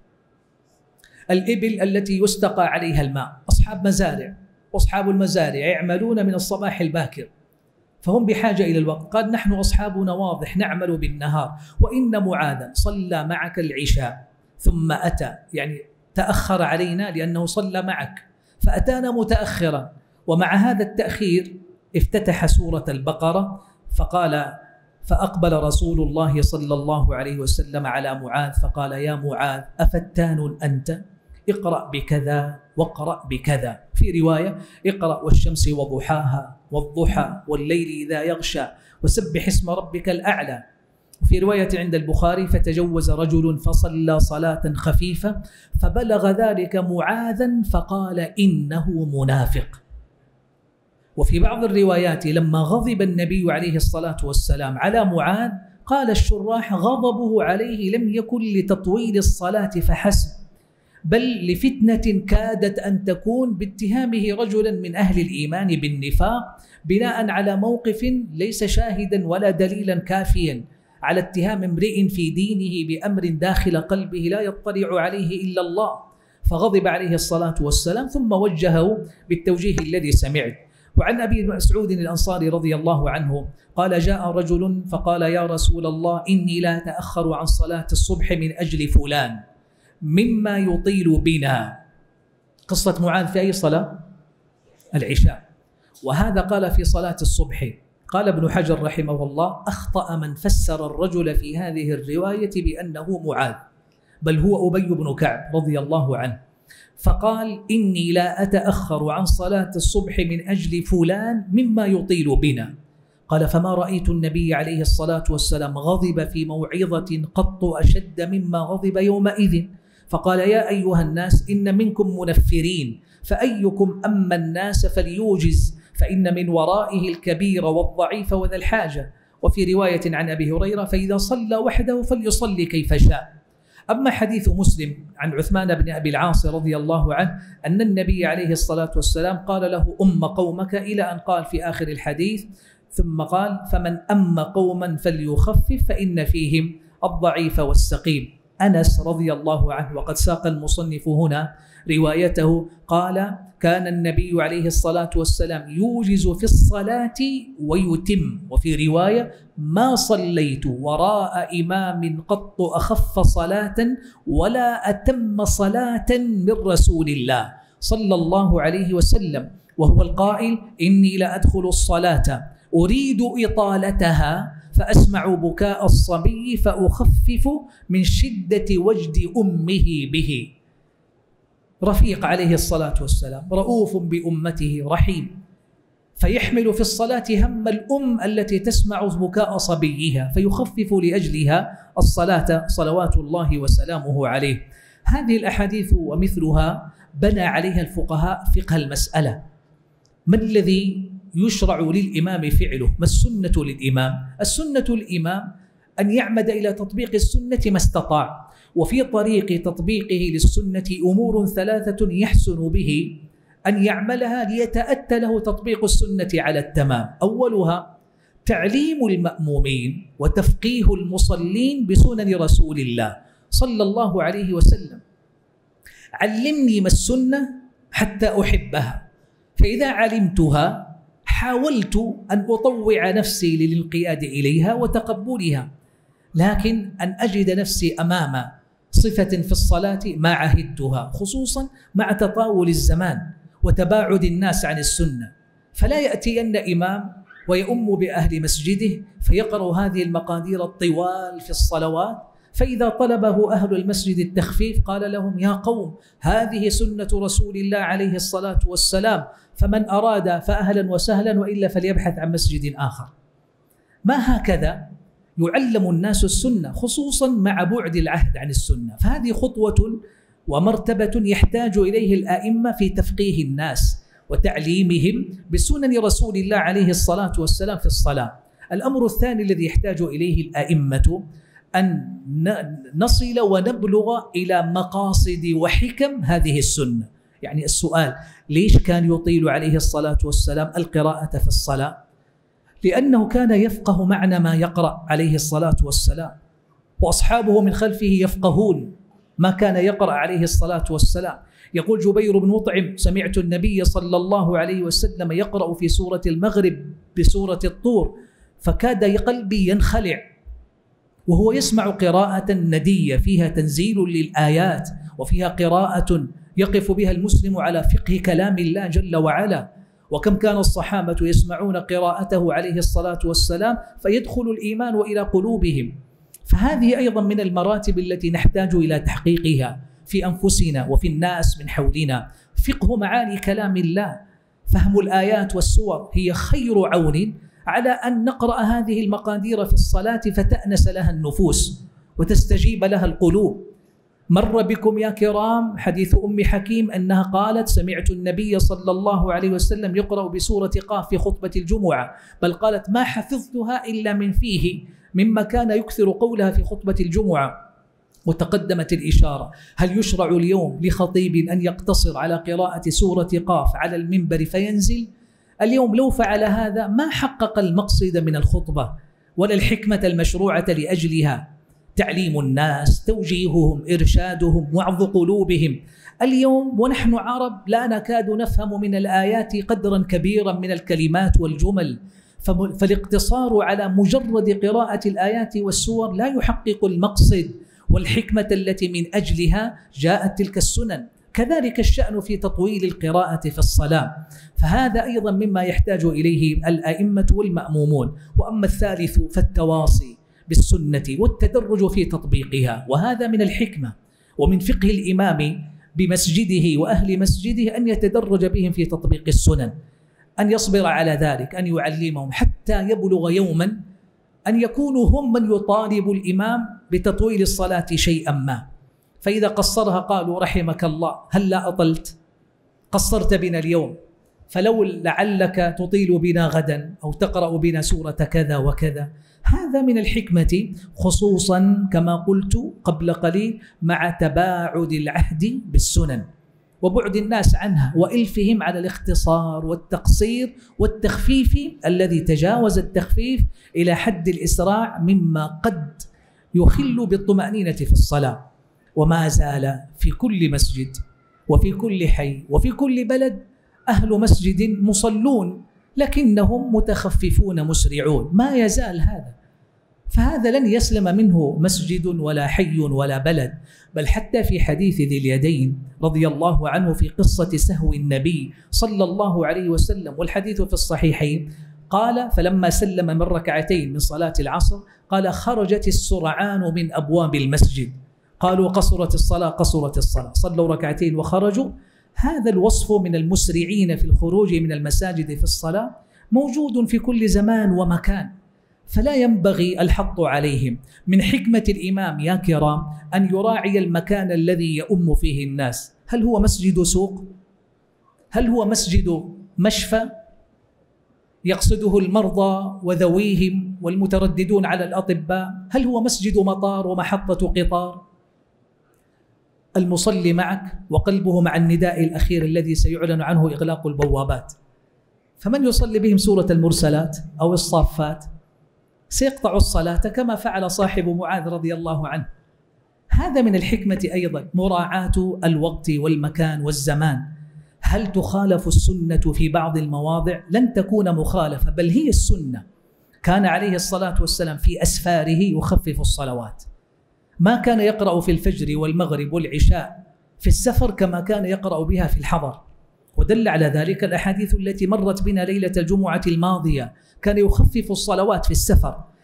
الإبل التي يستقى عليها الماء، أصحاب مزارع، وأصحاب المزارع يعملون من الصباح الباكر، فهم بحاجة إلى الوقت. قال: نحن أصحابنا واضح نعمل بالنهار، وإن معاذا صلى معك العشاء ثم أتى، يعني تأخر علينا لأنه صلى معك، فأتانا متأخرا، ومع هذا التأخير افتتح سورة البقرة. فقال: فأقبل رسول الله صلى الله عليه وسلم على معاذ فقال: يا معاذ، أفتان أنت؟ اقرأ بكذا واقرأ بكذا. في رواية: اقرأ والشمس وضحاها والضحى والليل إذا يغشى وسبح اسم ربك الأعلى. وفي رواية عند البخاري: فتجوز رجل فصلى صلاة خفيفة فبلغ ذلك معاذا فقال: إنه منافق. وفي بعض الروايات: لما غضب النبي عليه الصلاة والسلام على معاذ، قال الشراح: غضبه عليه لم يكن لتطويل الصلاة فحسب، بل لفتنة كادت أن تكون باتهامه رجلا من أهل الإيمان بالنفاق، بناء على موقف ليس شاهدا ولا دليلا كافيا على اتهام امرئ في دينه بأمر داخل قلبه لا يطلع عليه إلا الله. فغضب عليه الصلاة والسلام، ثم وجهه بالتوجيه الذي سمعت. وعن أبي مسعود الأنصاري رضي الله عنه قال: جاء رجل فقال: يا رسول الله، إني لا أتأخر عن صلاة الصبح من أجل فلان مما يطيل بنا. قصة معاذ في أي صلاة؟ العشاء. وهذا قال في صلاة الصبح. قال ابن حجر رحمه الله: أخطأ من فسر الرجل في هذه الرواية بأنه معاذ، بل هو أبي بن كعب رضي الله عنه. فقال: إني لا أتأخر عن صلاة الصبح من أجل فلان مما يطيل بنا. قال: فما رأيت النبي عليه الصلاة والسلام غضب في موعظة قط أشد مما غضب يومئذ. فقال: يا أيها الناس، إن منكم منفرين، فأيكم أما الناس فليوجز، فإن من ورائه الكبير والضعيف وذا الحاجة. وفي رواية عن أبي هريرة: فإذا صلى وحده فليصلي كيف شاء. أما حديث مسلم عن عثمان بن أبي العاص رضي الله عنه أن النبي عليه الصلاة والسلام قال له: أم قومك، إلى أن قال في آخر الحديث: ثم قال: فمن أم قوما فليخفف فإن فيهم الضعيف والسقيم. أنس رضي الله عنه، وقد ساق المصنف هنا روايته، قال: كان النبي عليه الصلاة والسلام يوجز في الصلاة ويتم. وفي رواية: ما صليت وراء إمام قط أخف صلاة ولا أتم صلاة من رسول الله صلى الله عليه وسلم، وهو القائل: إني لأدخل الصلاة أريد إطالتها فأسمع بكاء الصبي فأخفف من شدة وجد أمه به. رفيق عليه الصلاة والسلام، رؤوف بأمته، رحيم، فيحمل في الصلاة هم الأم التي تسمع بكاء صبيها فيخفف لأجلها الصلاة صلوات الله وسلامه عليه. هذه الأحاديث ومثلها بنى عليها الفقهاء فقه المسألة. ما الذي يشرع للإمام فعله؟ ما السنة للإمام؟ السنة للإمام أن يعمد إلى تطبيق السنة ما استطاع، وفي طريق تطبيقه للسنة أمور ثلاثة يحسن به أن يعملها ليتأتى له تطبيق السنة على التمام. أولها تعليم المأمومين وتفقيه المصلين بسنن رسول الله صلى الله عليه وسلم. علمني ما السنة حتى أحبها، فإذا علمتها حاولت أن أطوع نفسي للانقياد إليها وتقبلها. لكن أن أجد نفسي أمام صفة في الصلاة ما عهدتها، خصوصا مع تطاول الزمان وتباعد الناس عن السنة، فلا يأتين إمام ويؤم بأهل مسجده فيقرأ هذه المقادير الطوال في الصلوات فإذا طلبه أهل المسجد التخفيف قال لهم: يا قوم، هذه سنة رسول الله عليه الصلاة والسلام، فمن أراد فأهلا وسهلا، وإلا فليبحث عن مسجد آخر. ما هكذا يعلم الناس السنة، خصوصا مع بعد العهد عن السنة. فهذه خطوة ومرتبة يحتاج إليه الآئمة في تفقيه الناس وتعليمهم بسنن رسول الله عليه الصلاة والسلام في الصلاة. الأمر الثاني الذي يحتاج إليه الآئمة أن نصل ونبلغ إلى مقاصد وحكم هذه السنة. يعني السؤال: ليش كان يطيل عليه الصلاة والسلام القراءة في الصلاة؟ لأنه كان يفقه معنى ما يقرأ عليه الصلاة والسلام، وأصحابه من خلفه يفقهون ما كان يقرأ عليه الصلاة والسلام. يقول جبير بن مطعم: سمعت النبي صلى الله عليه وسلم يقرأ في سورة المغرب بسورة الطور فكاد قلبي ينخلع، وهو يسمع قراءة ندية فيها تنزيل للآيات، وفيها قراءة يقف بها المسلم على فقه كلام الله جل وعلا. وكم كان الصحابة يسمعون قراءته عليه الصلاة والسلام فيدخل الإيمان إلى قلوبهم. فهذه أيضا من المراتب التي نحتاج إلى تحقيقها في أنفسنا وفي الناس من حولنا. فقه معاني كلام الله، فهم الآيات والسور هي خير عون على أن نقرأ هذه المقادير في الصلاة فتأنس لها النفوس وتستجيب لها القلوب. مر بكم يا كرام حديث أم حكيم أنها قالت: سمعت النبي صلى الله عليه وسلم يقرأ بسورة قاف في خطبة الجمعة، بل قالت: ما حفظتها إلا من فيه، مما كان يكثر قولها في خطبة الجمعة. وتقدمت الإشارة: هل يشرع اليوم لخطيب أن يقتصر على قراءة سورة قاف على المنبر فينزل؟ اليوم لو فعل هذا ما حقق المقصد من الخطبة ولا الحكمة المشروعة لأجلها، تعليم الناس، توجيههم، إرشادهم، وعظ قلوبهم. اليوم ونحن عرب لا نكاد نفهم من الآيات قدرا كبيرا من الكلمات والجمل، فالاقتصار على مجرد قراءة الآيات والسور لا يحقق المقصد والحكمة التي من أجلها جاءت تلك السنن. كذلك الشأن في تطويل القراءة في الصلاة، فهذا أيضا مما يحتاج إليه الأئمة والمأمومون. وأما الثالث فالتواصي بالسنة والتدرج في تطبيقها، وهذا من الحكمة ومن فقه الإمام بمسجده وأهل مسجده أن يتدرج بهم في تطبيق السنن، أن يصبر على ذلك، أن يعلمهم حتى يبلغ يوما أن يكونوا هم من يطالب الإمام بتطويل الصلاة شيئا ما، فإذا قصرها قالوا: رحمك الله، هل لا أطلت؟ قصرت بنا اليوم، فلو لعلك تطيل بنا غدا أو تقرأ بنا سورة كذا وكذا. هذا من الحكمة، خصوصا كما قلت قبل قليل مع تباعد العهد بالسنن وبعد الناس عنها وإلفهم على الاختصار والتقصير والتخفيف الذي تجاوز التخفيف إلى حد الإسراع مما قد يخل بالطمأنينة في الصلاة. وما زال في كل مسجد وفي كل حي وفي كل بلد أهل مسجد مصلون لكنهم متخففون مسرعون، ما يزال هذا. فهذا لن يسلم منه مسجد ولا حي ولا بلد. بل حتى في حديث ذي اليدين رضي الله عنه في قصة سهو النبي صلى الله عليه وسلم، والحديث في الصحيحين، قال: فلما سلم من ركعتين من صلاة العصر قال: خرجت السرعان من أبواب المسجد. قالوا: قصرت الصلاة، قصرت الصلاة، صلوا ركعتين وخرجوا. هذا الوصف من المسرعين في الخروج من المساجد في الصلاة موجود في كل زمان ومكان، فلا ينبغي الحط عليهم. من حكمة الإمام يا كرام أن يراعي المكان الذي يؤم فيه الناس. هل هو مسجد سوق؟ هل هو مسجد مشفى يقصده المرضى وذويهم والمترددون على الأطباء؟ هل هو مسجد مطار ومحطة قطار؟ المصلي معك وقلبه مع النداء الأخير الذي سيعلن عنه إغلاق البوابات، فمن يصلي بهم سورة المرسلات أو الصافات سيقطع الصلاة كما فعل صاحب معاذ رضي الله عنه. هذا من الحكمة أيضا مراعاة الوقت والمكان والزمان. هل تخالف السنة في بعض المواضع؟ لن تكون مخالفة، بل هي السنة. كان عليه الصلاة والسلام في أسفاره يخفف الصلوات، ما كان يقرأ في الفجر والمغرب والعشاء في السفر كما كان يقرأ بها في الحضر. ودل على ذلك الأحاديث التي مرت بنا ليلة الجمعة الماضية، كان يخفف الصلوات في السفر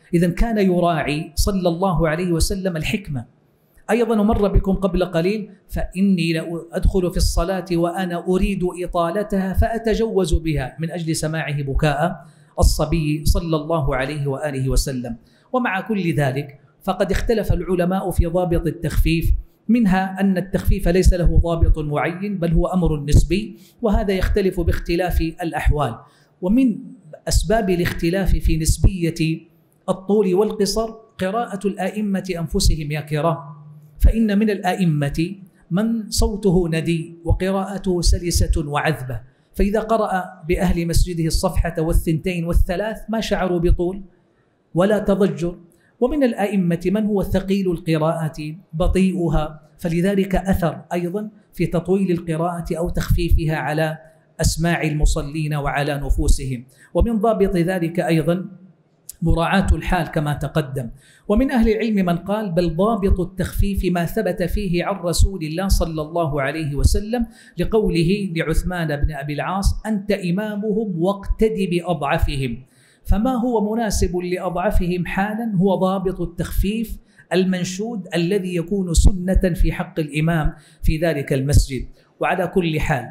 إذن كان يراعي صلى الله عليه وسلم الحكمة. أيضا مر بكم قبل قليل: فإني أدخل في الصلاة وأنا أريد إطالتها فأتجوز بها، من أجل سماعه بكاء الصبي صلى الله عليه وآله وسلم. ومع كل ذلك فقد اختلف العلماء في ضابط التخفيف، منها أن التخفيف ليس له ضابط معين بل هو أمر نسبي، وهذا يختلف باختلاف الأحوال. ومن أسباب الاختلاف في نسبية الطول والقصر قراءة الآئمة أنفسهم يا كرام، فإن من الآئمة من صوته ندي وقراءته سلسة وعذبة، فإذا قرأ بأهل مسجده الصفحة والثنتين والثلاث ما شعروا بطول ولا تضجر. ومن الآئمة من هو ثقيل القراءة بطيئها، فلذلك أثر أيضا في تطويل القراءة أو تخفيفها على أسماع المصلين وعلى نفوسهم. ومن ضابط ذلك أيضا مراعاة الحال كما تقدم. ومن أهل العلم من قال بل ضابط التخفيف ما ثبت فيه عن رسول الله صلى الله عليه وسلم، لقوله لعثمان بن أبي العاص: أنت إمامهم واقتد بأضعفهم. فما هو مناسب لأضعفهم حالا هو ضابط التخفيف المنشود الذي يكون سنة في حق الإمام في ذلك المسجد. وعلى كل حال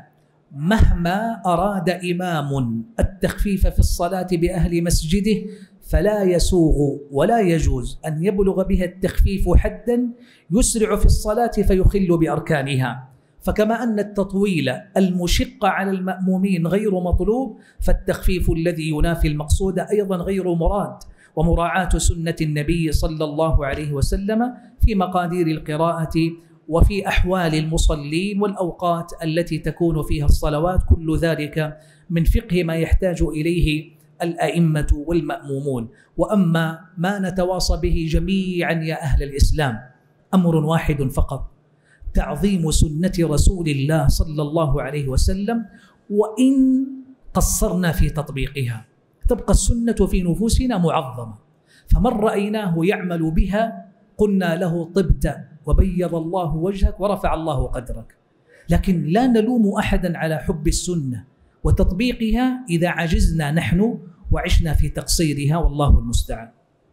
مهما أراد إمام التخفيف في الصلاة بأهل مسجده فلا يسوغ ولا يجوز أن يبلغ بها التخفيف حدا يسرع في الصلاة فيخل بأركانها. فكما أن التطويل المشق على المأمومين غير مطلوب، فالتخفيف الذي ينافي المقصود أيضا غير مراد. ومراعاة سنة النبي صلى الله عليه وسلم في مقادير القراءة وفي أحوال المصلين والأوقات التي تكون فيها الصلوات، كل ذلك من فقه ما يحتاج إليه الأئمة والمأمومون. وأما ما نتواصى به جميعا يا أهل الإسلام أمر واحد فقط: تعظيم سنة رسول الله صلى الله عليه وسلم، وإن قصرنا في تطبيقها تبقى السنة في نفوسنا معظمة، فمن رأيناه يعمل بها قلنا له طبت وبيض الله وجهك ورفع الله قدرك. لكن لا نلوم أحدا على حب السنة وتطبيقها إذا عجزنا نحن وعشنا في تقصيرها، والله المستعان.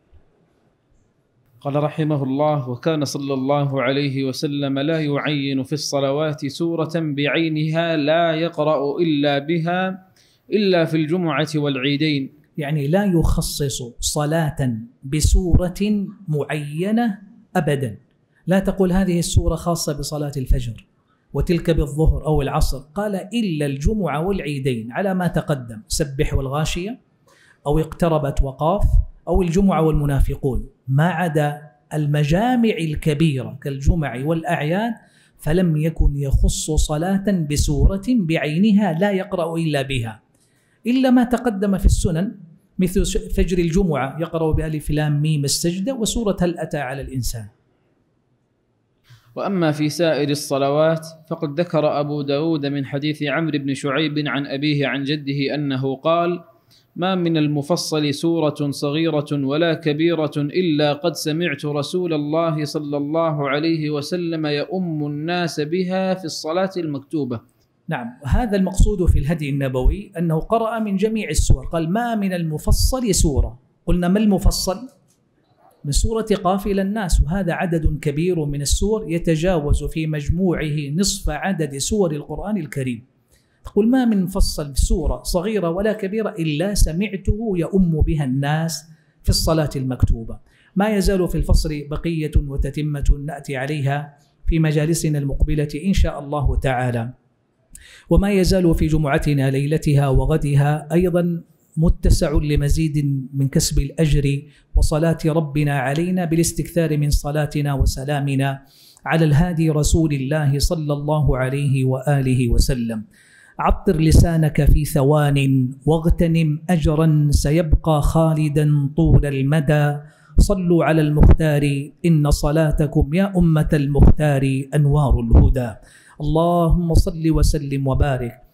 قال رحمه الله: وكان صلى الله عليه وسلم لا يعين في الصلوات سورة بعينها لا يقرأ إلا بها إلا في الجمعة والعيدين. يعني لا يخصص صلاة بسورة معينة أبدا. لا تقول هذه السورة خاصة بصلاة الفجر وتلك بالظهر أو العصر، قال إلا الجمعة والعيدين على ما تقدم: سبح والغاشية أو اقتربت وقاف أو الجمعة والمنافقون، ما عدا المجامع الكبيرة كالجمع والأعياد فلم يكن يخص صلاة بسورة بعينها لا يقرأ إلا بها، إلا ما تقدم في السنن مثل فجر الجمعة يقرأ بألف لام ميم السجدة وسورة هل أتى على الإنسان. وأما في سائر الصلوات فقد ذكر أبو داود من حديث عمرو بن شعيب عن أبيه عن جده أنه قال: ما من المفصل سورة صغيرة ولا كبيرة إلا قد سمعت رسول الله صلى الله عليه وسلم يؤم الناس بها في الصلاة المكتوبة. نعم، هذا المقصود في الهدي النبوي أنه قرأ من جميع السور. قال: ما من المفصل سورة. قلنا ما المفصل؟ من سورة قاف إلى الناس، وهذا عدد كبير من السور يتجاوز في مجموعه نصف عدد سور القرآن الكريم. تقول ما من مفصل سورة صغيرة ولا كبيرة إلا سمعته يؤم بها الناس في الصلاة المكتوبة. ما يزال في الفصل بقية وتتمة نأتي عليها في مجالسنا المقبلة إن شاء الله تعالى. وما يزال في جمعتنا ليلتها وغدها أيضا متسع لمزيد من كسب الأجر وصلاة ربنا علينا بالاستكثار من صلاتنا وسلامنا على الهادي رسول الله صلى الله عليه وآله وسلم. عطر لسانك في ثوان واغتنم أجرا سيبقى خالدا طول المدى. صلوا على المختار إن صلاتكم يا أمة المختار أنوار الهدى. اللهم صل وسلم وبارك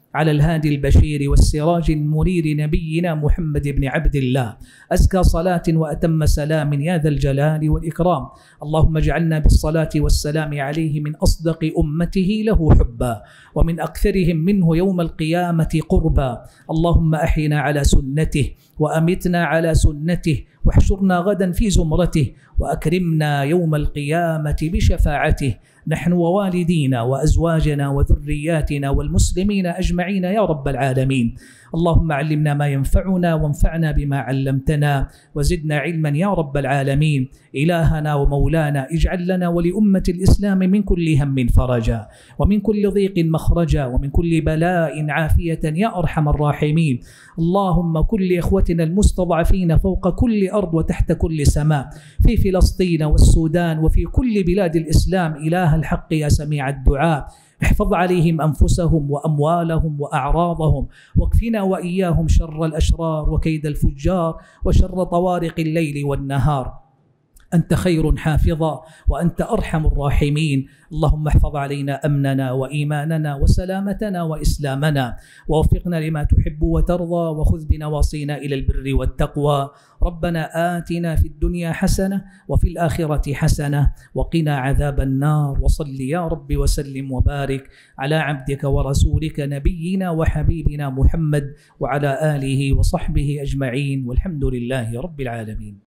على الهادي البشير والسراج المنير نبينا محمد بن عبد الله، أزكى صلاة وأتم سلام يا ذا الجلال والإكرام. اللهم اجعلنا بالصلاة والسلام عليه من أصدق أمته له حبا، ومن أكثرهم منه يوم القيامة قربا. اللهم أحينا على سنته، وأمتنا على سنته، واحشرنا غدا في زمرته، وأكرمنا يوم القيامة بشفاعته، نحن ووالدينا وأزواجنا وذرياتنا والمسلمين أجمعين يا رب العالمين. اللهم علمنا ما ينفعنا، وانفعنا بما علمتنا، وزدنا علما يا رب العالمين. إلهنا ومولانا، اجعل لنا ولأمة الإسلام من كل هم فرجا، ومن كل ضيق مخرجا، ومن كل بلاء عافية يا أرحم الراحمين. اللهم كن لإخوتنا المستضعفين فوق كل أرض وتحت كل سماء، في فلسطين والسودان وفي كل بلاد الإسلام، إله الحق يا سميع الدعاء. احفظ عليهم أنفسهم وأموالهم وأعراضهم، واكفنا وإياهم شر الأشرار وكيد الفجار وشر طوارق الليل والنهار. أنت خير حافظا، وأنت أرحم الراحمين. اللهم احفظ علينا أمننا وإيماننا وسلامتنا وإسلامنا، ووفقنا لما تحب وترضى، وخذ بنواصينا إلى البر والتقوى. ربنا آتنا في الدنيا حسنة وفي الآخرة حسنة وقنا عذاب النار. وصل يا رب وسلم وبارك على عبدك ورسولك نبينا وحبيبنا محمد، وعلى آله وصحبه أجمعين، والحمد لله رب العالمين.